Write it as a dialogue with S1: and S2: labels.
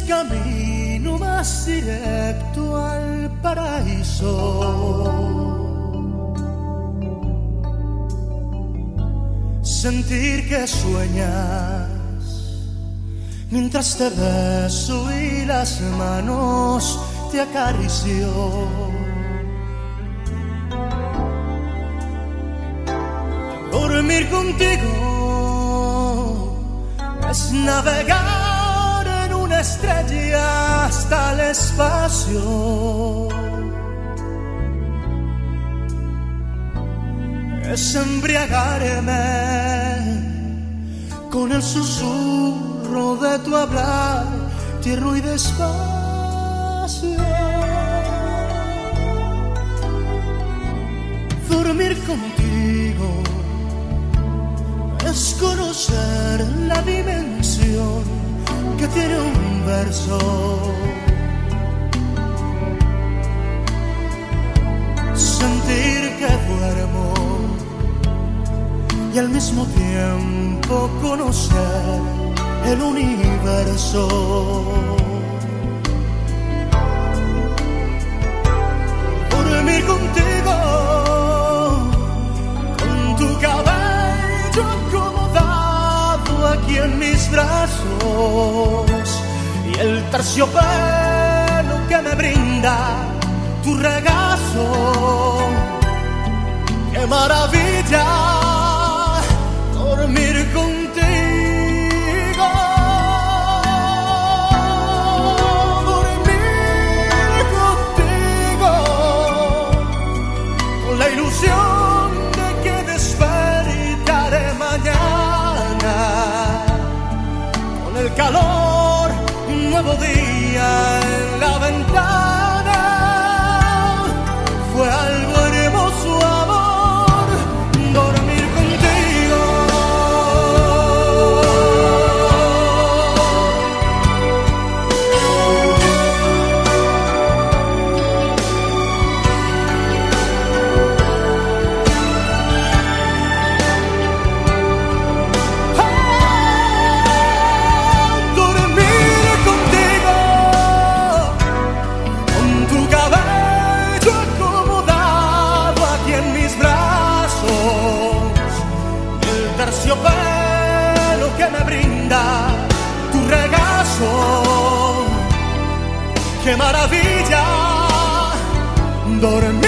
S1: camino más directo al paraíso. Sentir que sueñas mientras te beso y las manos te acaricio. Dormir contigo es navegar en una estrella hasta el espacio. Es embriagarme con el susurro de tu hablar, tierno y despacio. Dormir contigo es conocer la dimensión que tiene un verso. Sentir que duermo y al mismo tiempo conocer el universo. Dormir contigo, con tu cabello acomodado aquí en mis brazos y el terciopelo que me brinda tu regazo. ¡Qué maravilla! Dormir contigo, dormir contigo, con la ilusión de que despertaré mañana, con el calor de un nuevo día en la ventana. Fue algo hermoso, amor, dormir contigo. Terciopelo que me brinda tu regazo. ¡Qué maravilla! Dormir